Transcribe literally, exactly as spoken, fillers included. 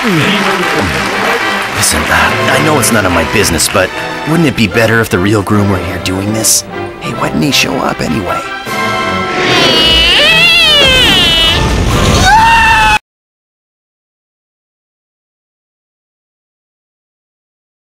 Listen, uh, I know it's none of my business, but wouldn't it be better if the real groom were here doing this? Hey, why didn't he show up anyway?